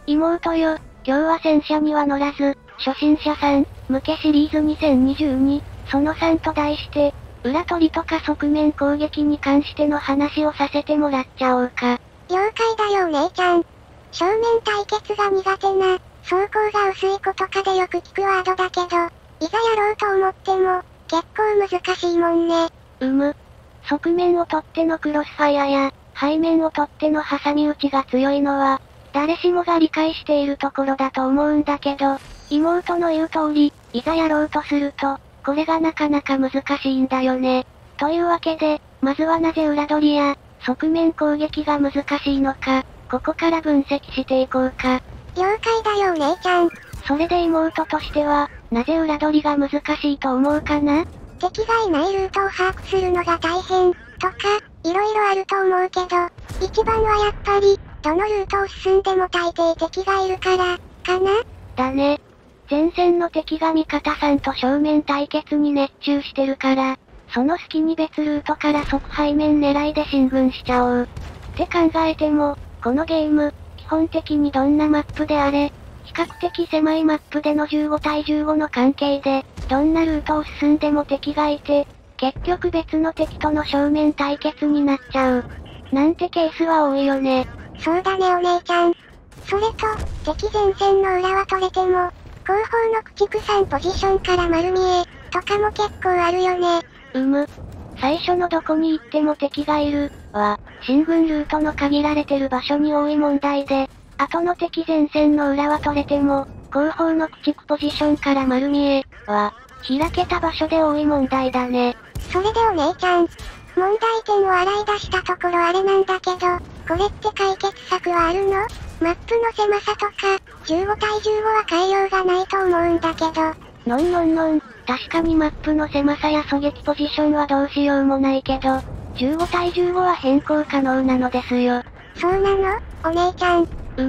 妹よ、今日は戦車には乗らず、初心者さん、向けシリーズ2022、その3と題して、裏取りとか側面攻撃に関しての話をさせてもらっちゃおうか。 了解だよお姉ちゃん。正面対決が苦手な、装甲が薄い子とかでよく聞くワードだけど、いざやろうと思っても、結構難しいもんね。 側面を取ってのクロスファイアや、背面を取っての挟み撃ちが強いのは、誰しもが理解しているところだと思うんだけど、妹の言う通り、いざやろうとすると、これがなかなか難しいんだよね。というわけで、まずはなぜ裏取りや、側面攻撃が難しいのか、ここから分析していこうか。 了解だよお姉ちゃん。 それで妹としては、なぜ裏取りが難しいと思うかな？ 敵がいないルートを把握するのが大変、とか、色々あると思うけど、一番はやっぱり、どのルートを進んでも大抵敵がいるから、かな？ だね。前線の敵が味方さんと正面対決に熱中してるから、その隙に別ルートから即背面狙いで進軍しちゃおう。って考えても、このゲーム、基本的にどんなマップであれ、比較的狭いマップでの15対15の関係で、どんなルートを進んでも敵がいて、結局別の敵との正面対決になっちゃう。なんてケースは多いよね。 そうだねお姉ちゃん。それと、敵前線の裏は取れても、後方の駆逐さんポジションから丸見え、とかも結構あるよね。 最初のどこに行っても敵がいる、は、進軍ルートの限られてる場所に多い問題で、後の敵前線の裏は取れても、後方の駆逐ポジションから丸見え、は、開けた場所で多い問題だね。 それでお姉ちゃん、問題点を洗い出したところあれなんだけど、これって解決策はあるの？マップの狭さとか、15対15は変えようがないと思うんだけど。 確かにマップの狭さや狙撃ポジションはどうしようもないけど、15対15は変更可能なのですよ。 そうなの？お姉ちゃん。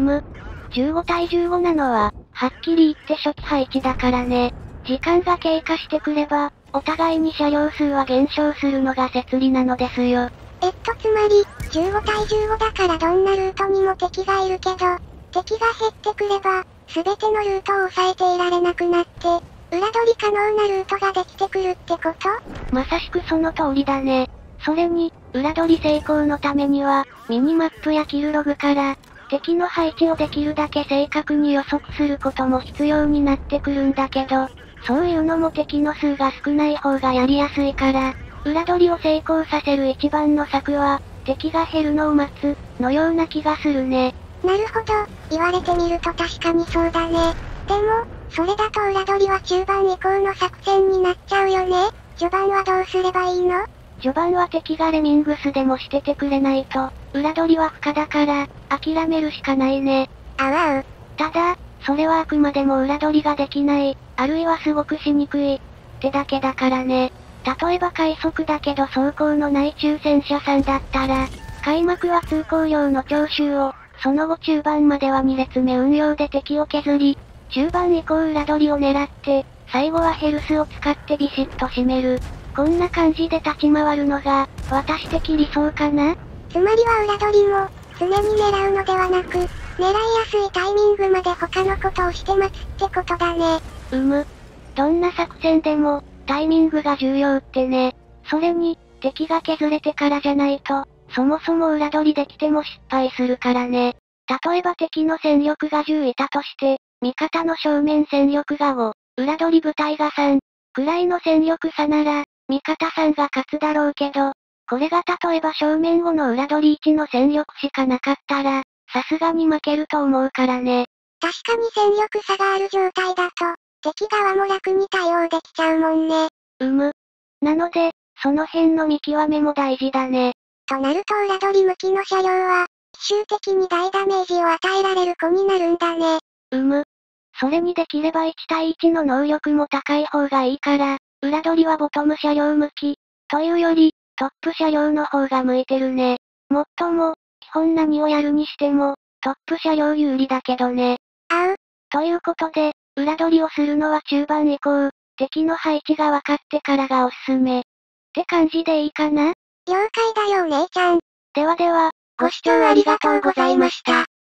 15対15なのは、はっきり言って初期配置だからね。時間が経過してくれば、お互いに車両数は減少するのが摂理なのですよ。 つまり、15対15だからどんなルートにも敵がいるけど、敵が減ってくれば、すべてのルートを抑えていられなくなって、裏取り可能なルートができてくるってこと？ まさしくその通りだね。それに、裏取り成功のためには、ミニマップやキルログから、敵の配置をできるだけ正確に予測することも必要になってくるんだけど、そういうのも敵の数が少ない方がやりやすいから、裏取りを成功させる一番の策は、敵が減るのを待つ、のような気がするね。 なるほど、言われてみると確かにそうだね。でも、それだと裏取りは中盤以降の作戦になっちゃうよね。序盤はどうすればいいの？ 序盤は敵がレミングスでもしててくれないと、裏取りは不可だから、諦めるしかないね。 あわう。 ただ、それはあくまでも裏取りができない、あるいはすごくしにくい、ってだけだからね。例えば快速だけど走行のない中戦車さんだったら、開幕は通行量の徴収を、その後中盤までは2列目運用で敵を削り、中盤以降裏取りを狙って、最後はヘルスを使ってビシッと締める。こんな感じで立ち回るのが、私的理想かな？ つまりは裏取りも、常に狙うのではなく、狙いやすいタイミングまで他のことをして待つってことだね。 どんな作戦でも、タイミングが重要ってね。それに、敵が削れてからじゃないと、そもそも裏取りできても失敗するからね。例えば敵の戦力が10いたとして、味方の正面戦力が5、裏取り部隊が3、くらいの戦力差なら、味方さんが勝つだろうけど、これが例えば正面5の裏取り1の戦力しかなかったら、さすがに負けると思うからね。 確かに戦力差がある状態だと、敵側も楽に対応できちゃうもんね。 なので、その辺の見極めも大事だね。 となると裏取り向きの車両は、奇襲的に大ダメージを与えられる子になるんだね。 それにできれば1対1の能力も高い方がいいから、裏取りはボトム車両向き、というより、トップ車両の方が向いてるね。もっとも、基本何をやるにしても、トップ車両有利だけどね。ということで、裏取りをするのは中盤以降、敵の配置が分かってからがおすすめ。って感じでいいかな？ 了解だよお姉ちゃん。 ではでは、 ご視聴ありがとうございました。